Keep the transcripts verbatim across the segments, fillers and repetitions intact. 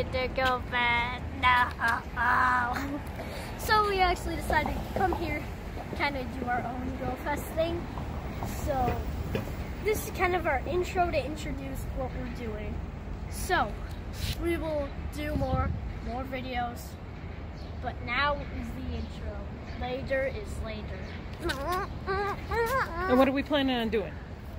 to go back. No. So we actually decided to come here, kind of do our own Go Fest thing. So this is kind of our intro to introduce what we're doing. So we will do more, more videos, but now is the intro. Later is later. And what are we planning on doing?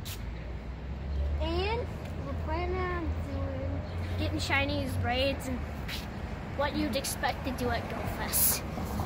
And we're planning on doing getting Chinese braids and what you'd expect to do at Go Fest.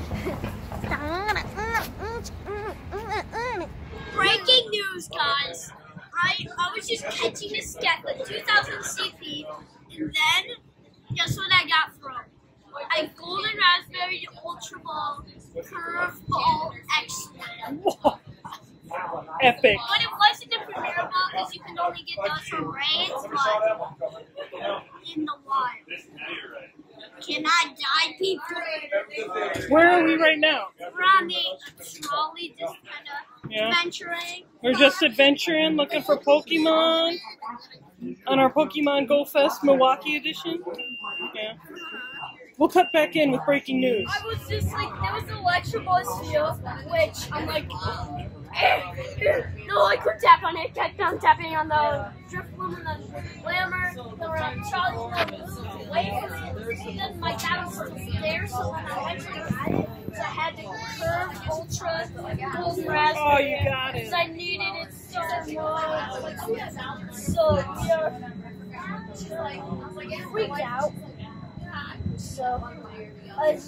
Breaking news, guys! I I was just catching a step at two thousand C P, and then guess what I got from a golden raspberry ultra ball curve ball X-Slam. Epic. But it wasn't a premier ball because you can only get those from braids, but in the wild. Can I die, people? Where are we right now? We're on the trolley, just kind of Yeah. adventuring. We're just adventuring, looking for Pokemon on our Pokemon Go Fest Milwaukee edition. Yeah. We'll cut back in with breaking news. I was just like, there was an electrical field, which I'm like, no, I could tap on it. Kept on tapping on the drift loom and the lammer. There were like Charlie moved away from it. And then my dad was there, so when I eventually got it, so I had to curve ultra golden raspberry. Oh, you got it. Because I needed it so much. So we are freaked out. So I was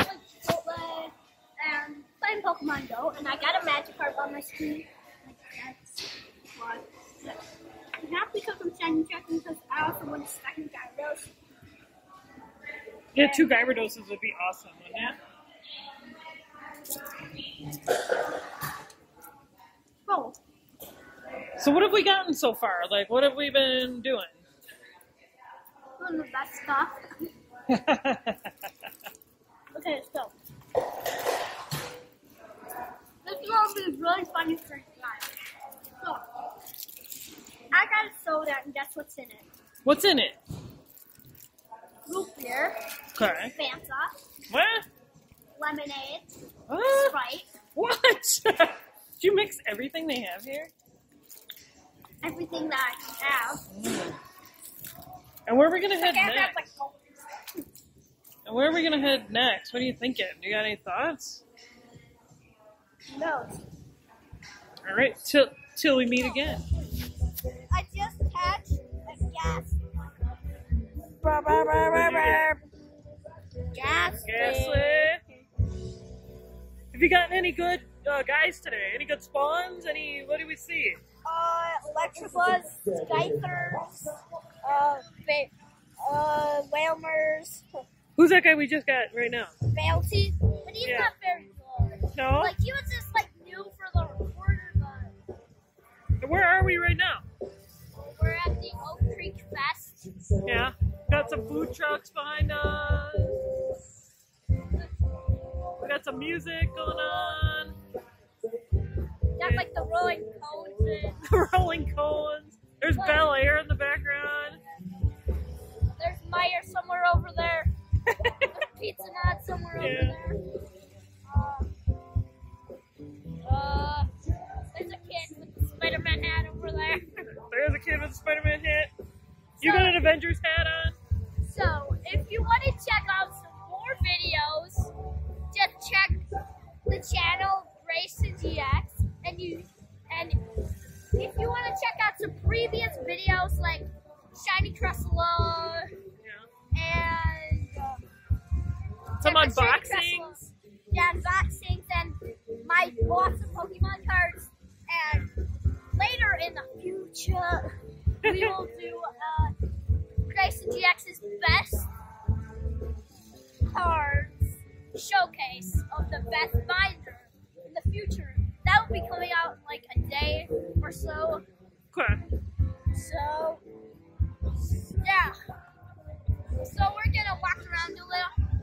um, playing Pokemon Go, and I got a magic card on my screen. Not because I'm shiny checking, because I also want to second Gyarados. Yeah, two Gyarados would be awesome, wouldn't it? Oh. So what have we gotten so far? Like, what have we been doing? Doing the best stuff. Okay, so this is gonna be really funny for you guys. So I got a soda, and guess what's in it? What's in it? Root beer, Okay. Fanta, What? lemonade, What? Sprite, What? Did you mix everything they have here? everything that I can have. And where are we gonna head I have next? like And where are we gonna head next? What are you thinking? Do you got any thoughts? no. All right, till till we meet again. I just hatched a gas. Brr, brr, brr, brr, brr. Gas. Gasly. Have you gotten any good uh, guys today? Any good spawns? Any? What do we see? Uh, Electrobuzz, Skythers, uh, ba- uh, Whalmers, Who's that guy we just got right now? Bounty, but he's Yeah. not very good. No? Like, he was just, like, new for the recorder, but Where are we right now? we're at the Oak Creek Fest. Yeah. Got some food trucks behind us. We got some music going on. Got, like, the rolling cones and Rolling cones. There's Bel Air in the background. there's Meyer somewhere over there. There's Pizza Nut somewhere Yeah. over there. Uh, uh, there's a kid with the Spider-Man hat over there. There's a kid with a Spider-Man hat. You got an Avengers hat on? So, if you want to check out some more videos, just check the channel Race to G X, and you, and if you want to check out some previous videos like Shiny Cressala and uh, Some different Shiny unboxings. Cressalas. Yeah, unboxings and my awesome Pokemon cards. And later in the future, we will do uh, Race to G X's best cards showcase of the best binder in the future. That will be coming out in like a day or so. Okay. So